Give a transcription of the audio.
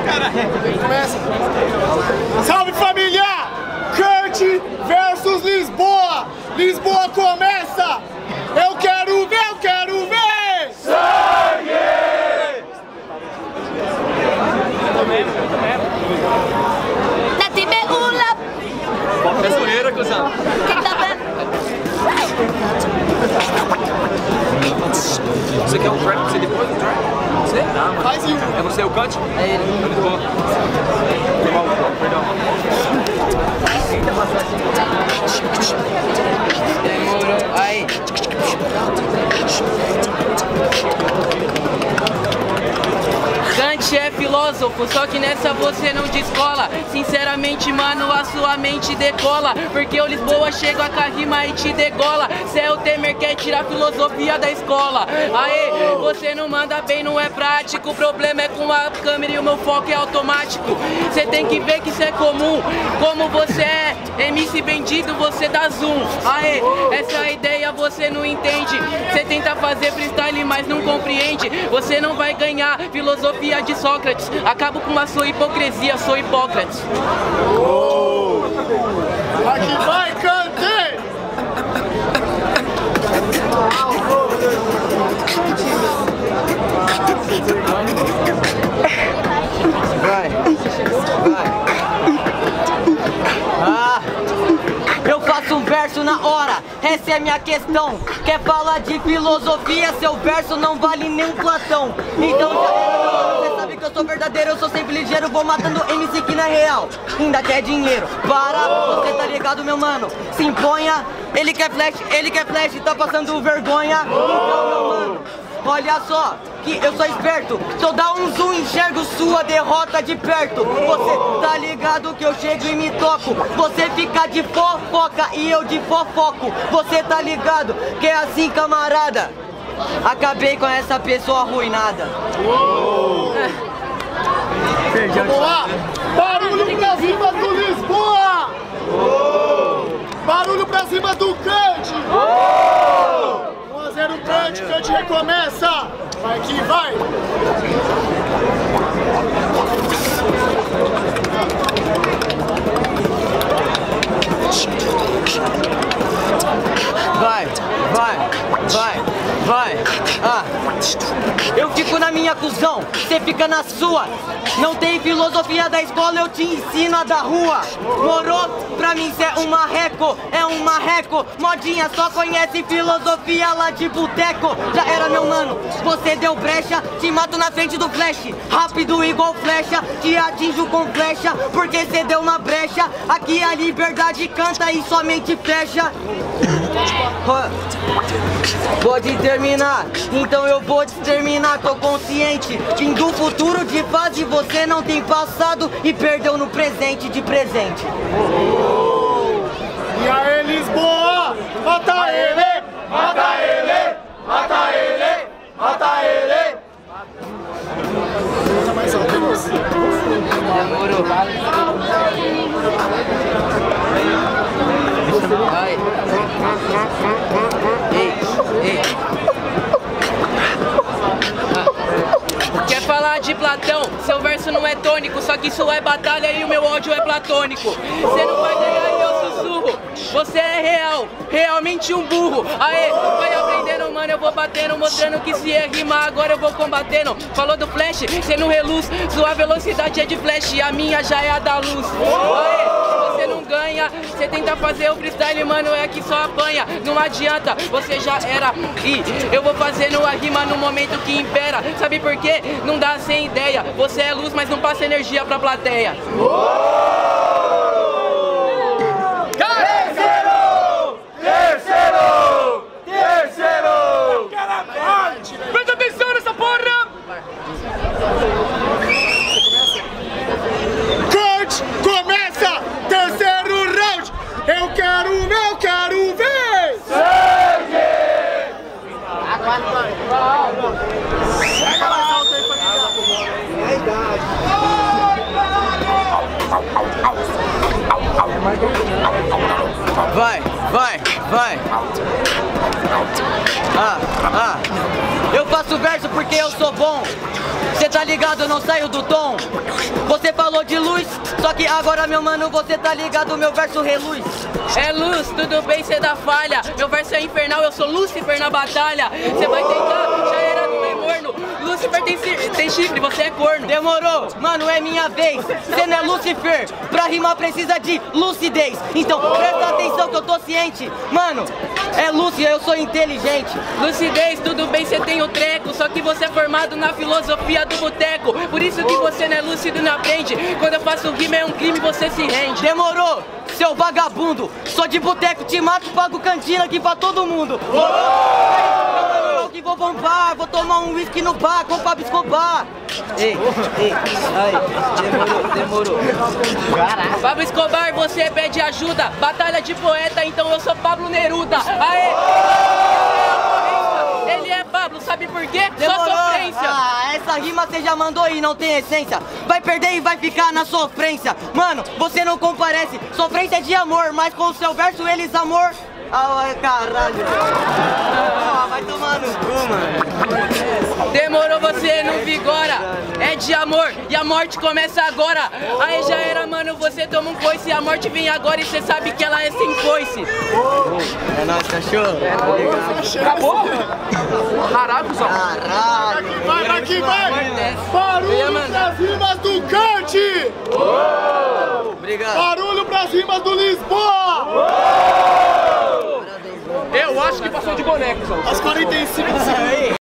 Começa. Salve, família! Kurt versus Lisboa! Lisboa começa! Eu quero ver, eu quero ver! Sangue! Nati me ula! É zoeira, cuzão. Você quer um track pra você depois? Um track? Você? Não, mano. Faz um. É você o cut? É ele. Muito bom. Perdão. Demorou. Aí. Kant é filósofo, só que nessa você não descola. Sinceramente, mano, a sua mente decola. Porque o Lisboa chega com a rima e te degola. Cê é o Temer, quer tirar a filosofia da escola. Aê, você não manda bem, não é prático. O problema é com a câmera e o meu foco é automático. Cê tem que ver que isso é comum. Como você é MC vendido, você dá zoom. Aê, essa ideia você não entende. Cê tenta fazer freestyle, mas não compreende. Você não vai ganhar filosofia de Sócrates. Acabo com a sua hipocrisia, sou Hipócrates. Aqui vai, cante! Vai. Eu faço um verso na hora, essa é minha questão. Quer falar de filosofia, seu verso não vale nem um Platão. Então já era, você sabe que eu sou verdadeiro, eu sou sempre ligeiro. Vou matando MC que não é real, ainda quer dinheiro. Para, você tá ligado, meu mano? Se imponha, ele quer flash, tá passando vergonha. Então, meu mano, olha só, que eu sou esperto. Se eu dar um zoom, enxergo sua derrota de perto. Você tá ligado que eu chego e me toco. Você fica de fofoca e eu de fofoco. Você tá ligado que é assim, camarada. Acabei com essa pessoa arruinada. Vamos lá! Barulho pra cima do Lisboa! Barulho pra cima do Kant! 1-0 Kant, Kant recomeça! Vai que vai! Vai. Eu fico na minha cuzão, cê fica na sua. Não tem filosofia da escola, eu te ensino a da rua. Morou? Pra mim cê é um marreco, Modinha só conhece filosofia lá de boteco. Já era, meu mano, você deu brecha, te mato na frente do flash. Rápido igual flecha, te atinjo com flecha. Porque cê deu uma brecha, aqui a liberdade canta e somente fecha. Pode terminar, então eu vou te terminar, tô consciente. Vim do futuro de fase, você não tem passado e perdeu no presente de presente. E aí, Lisboa! Mata ele! Mata ele! Mata ele! Mata ele! Mais alto que você. Demorou. Vai. Ei. Quer falar de Platão? Seu verso não é tônico, só que isso é batalha e o meu ódio é platônico. Você não vai ganhar e eu sussurro. Você é real, realmente um burro. Aê, vai aprendendo, mano, eu vou batendo, mostrando que se é rimar, agora eu vou combatendo. Falou do flash, cê não reluz, sua velocidade é de flash e a minha já é a da luz. Aê, você não ganha, você tenta fazer o freestyle, mano, é que só apanha. Não adianta, você já era. E eu vou fazendo a rima no momento que impera. Sabe por quê? Não dá sem ideia. Você é luz, mas não passa energia pra plateia. Terceiro! Presta atenção nessa porra! Kurt começa! Terceiro round! Eu quero ver! Sangue! Pega mais alto aí, família! Vai. Eu faço verso porque eu sou bom. Cê tá ligado, eu não saio do tom. Você falou de luz, só que agora, meu mano, você tá ligado, meu verso reluz. É luz, tudo bem, cê dá falha. Meu verso é infernal, eu sou Lúcifer na batalha. Cê vai tentar, já era, não é morno. Lúcifer tem chifre, você é corno. Demorou, mano, é minha vez. Cê não é Lúcifer, pra rimar precisa de lucidez. Então presta atenção que eu tô ciente. Mano, é Lúcia, eu sou inteligente. Lucidez, tudo bem, cê tem o treco. Só que você é formado na filosofia do boteco. Por isso que você não é lúcido e não aprende. Quando eu faço rima é um crime, você se rende. Demorou, seu vagabundo. Sou de boteco, te mato, pago cantina aqui pra todo mundo. Eu que vou bombar, vou tomar um whisky no bar com o Pablo Escobar. Ei, aí, demorou. Pablo Escobar, você pede ajuda. Batalha de poeta, então eu sou Pablo Neruda. Aê! Ele é Pablo, sabe por quê? Só sofrência. Essa rima você já mandou e não tem essência. Vai perder e vai ficar na sofrência. Mano, você não comparece. Sofrência é de amor, mas com o seu verso eles amor. Caralho. Vai tomar no cu, mano. Demorou, você não vigora. É de amor e a morte começa agora. Aí já era, mano, você toma um coice. A morte vem agora e você sabe que ela é sem coice. É nóis, cachorro. Acabou? Caralho, Zó. Caralho. Vai! Barulho pras rimas do Kant! Obrigado. Barulho pras rimas do Lisboa! Eu acho que passou de boneco, Zó. Às 45 segundos.